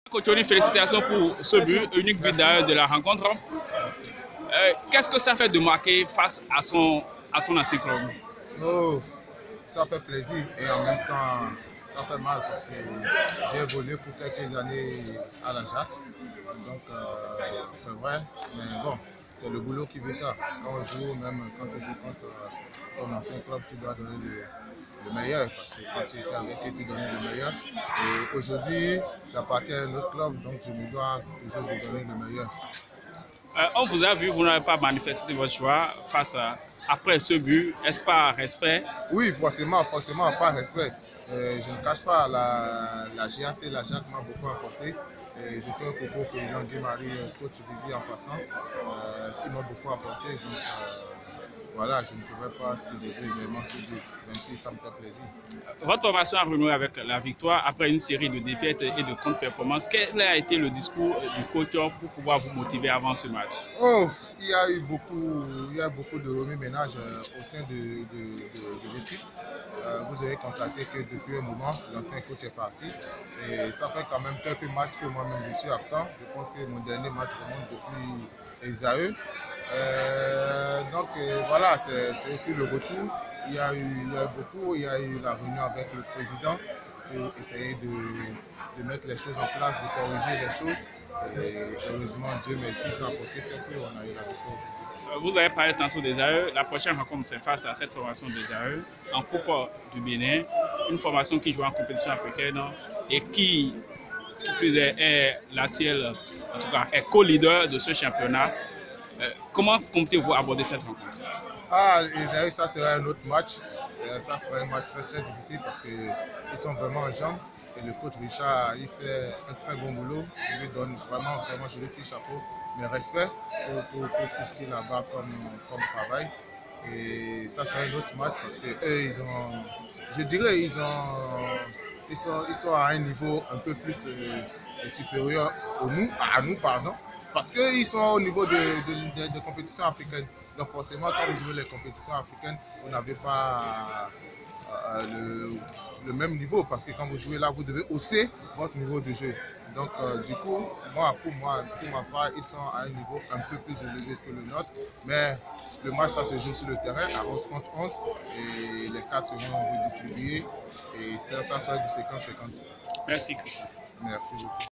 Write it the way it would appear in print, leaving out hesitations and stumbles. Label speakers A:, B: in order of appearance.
A: Coachoni, félicitations pour ce but, unique but d'ailleurs de la rencontre. Qu'est-ce que ça fait de marquer face à son ancien club?
B: Oh, ça fait plaisir et en même temps ça fait mal parce que j'ai évolué pour quelques années à la Jacques. Donc c'est vrai, mais bon, c'est le boulot qui veut ça. Quand on joue, même quand tu joues contre ton ancien club, tu dois donner le meilleur parce que quand tu étais avec eux, tu donnais le meilleur. Et aujourd'hui, j'appartiens à un autre club, donc je me dois toujours de donner le meilleur.
A: On vous a vu, vous n'avez pas manifesté votre choix après ce but. Est-ce par respect?
B: Oui, forcément, par respect. Je ne cache pas, la GAC, la Jacques m'a beaucoup apporté. Et je fais un coucou au président Guy-Marie, coach Vizi en passant. Il m'a beaucoup apporté. Donc voilà, je ne pouvais pas célébrer vraiment ce but, même si ça me fait plaisir.
A: Votre formation a renoué avec la victoire après une série de défaites et de contre-performances. Quel a été le discours du coach pour pouvoir vous motiver avant ce match?
B: Oh, il y a eu beaucoup de remue-ménage au sein de l'équipe. Vous avez constaté que depuis un moment, l'ancien coach est parti. Et ça fait quand même quelques matchs que moi-même je suis absent. Je pense que mon dernier match remonte depuis Esaü. Voilà, c'est aussi le retour. Il y a eu la réunion avec le président pour essayer de mettre les choses en place, de corriger les choses. Et heureusement, Dieu merci, ça a porté ses fruits, on a eu la victoire aujourd'hui.
A: Vous avez parlé tantôt des AE. La prochaine rencontre, c'est face à cette formation des AE en Coupe du Bénin. Une formation qui joue en compétition africaine et qui plus est l'actuel, en tout cas, est co-leader de ce championnat. Comment comptez-vous aborder cette rencontre?
B: Ah, les AE, ça sera un autre match. Ça sera un match très très difficile parce qu'ils sont vraiment en jambes. Et le coach Richard, il fait un très bon boulot. Je lui donne vraiment, je lui tire chapeau, mes respects pour tout ce qu'il a là-bas comme travail. Et ça sera un autre match parce que eux, je dirais, ils sont à un niveau un peu plus supérieur à nous, pardon, parce qu'ils sont au niveau de compétitions africaines. Donc forcément, quand vous jouez les compétitions africaines, vous n'avez pas le même niveau, parce que quand vous jouez là, vous devez hausser votre niveau de jeu. Donc du coup, pour ma part, ils sont à un niveau un peu plus élevé que le nôtre, mais le match, ça se joue sur le terrain à 11 contre 11 et les 4 seront redistribués et ça sera du 50-50.
A: Merci.
B: Merci beaucoup.